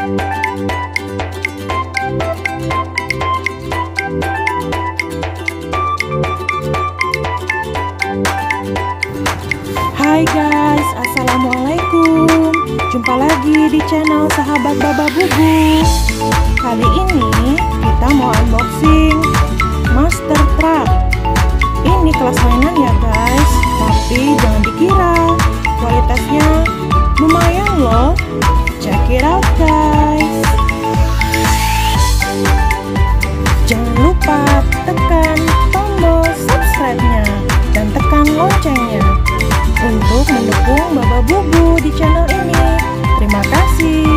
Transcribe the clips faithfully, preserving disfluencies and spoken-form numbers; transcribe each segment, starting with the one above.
Hai guys, assalamualaikum. Jumpa lagi di channel Sahabat Baba Bubu. Kali ini kita mau unboxing Monster Truck. Ini kelas mainan ya guys, tapi jangan dikira kualitasnya lumayan loh. Check it out guys. Jangan lupa tekan tombol subscribe-nya dan tekan loncengnya untuk mendukung Baba Bubu di channel ini. Terima kasih.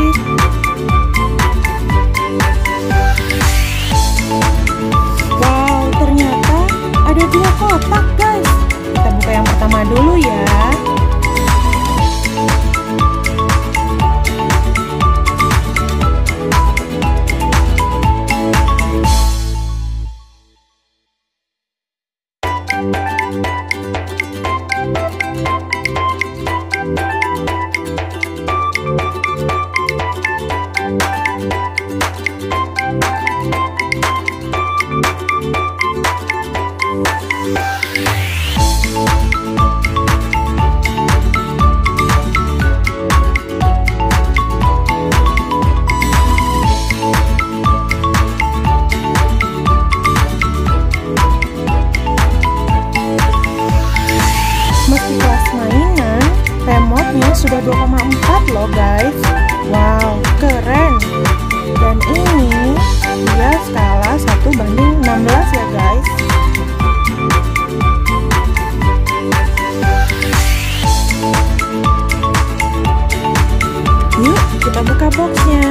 Wow, ternyata ada dua kotak guys. Kita buka yang pertama dulu ya. Sudah dua koma empat loh guys. Wow, keren. Dan ini dia skala satu banding enam belas ya guys. Yuk kita buka boxnya.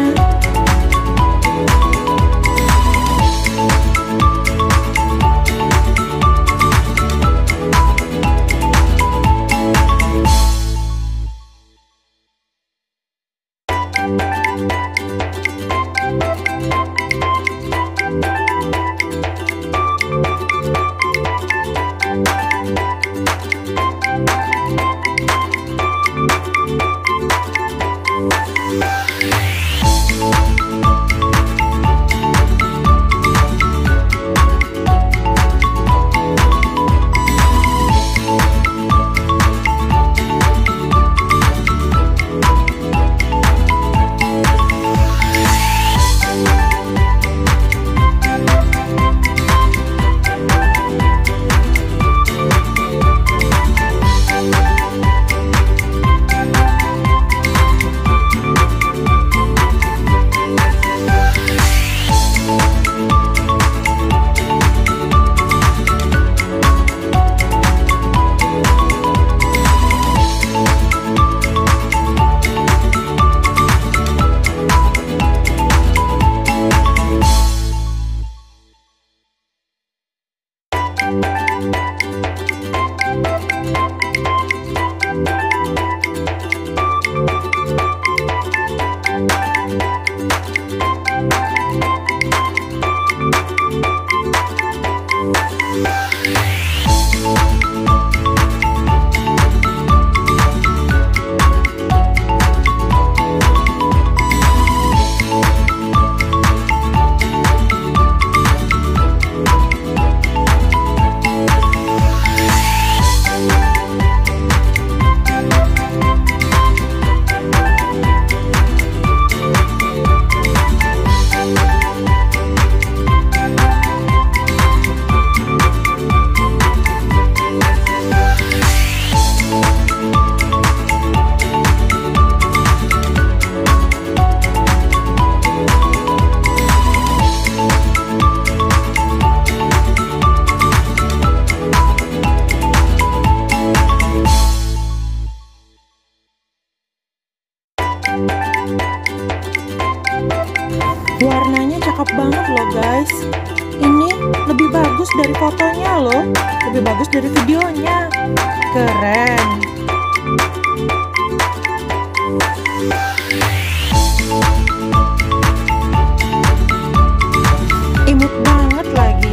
Warnanya cakep banget loh guys. Ini lebih bagus dari fotonya loh. Lebih bagus dari videonya. Keren. Imut banget lagi.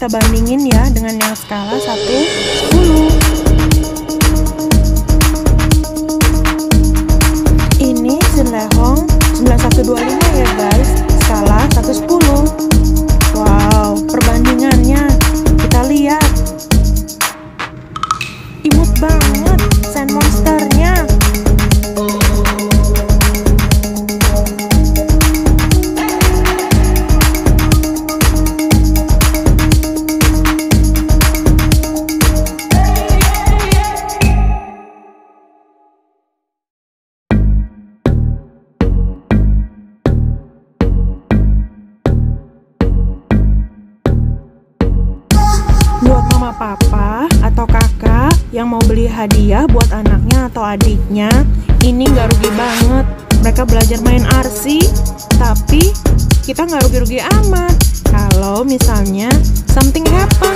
kita bandingin ya dengan yang skala satu sepuluh. Ini Shin Lehong sembilan satu dua lima ya guys, skala satu sepuluh. Wow, perbandingannya kita lihat. Imut banget Sand Monsternya. Buat mama papa atau kakak yang mau beli hadiah buat anaknya atau adiknya, ini nggak rugi banget. Mereka belajar main R C, tapi kita nggak rugi-rugi amat kalau misalnya something happen.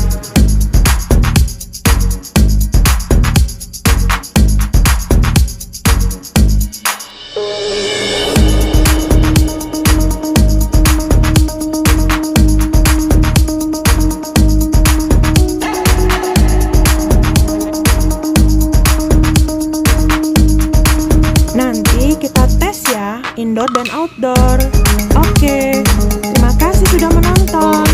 Kita tes ya, indoor dan outdoor. Oke, terima kasih sudah menonton.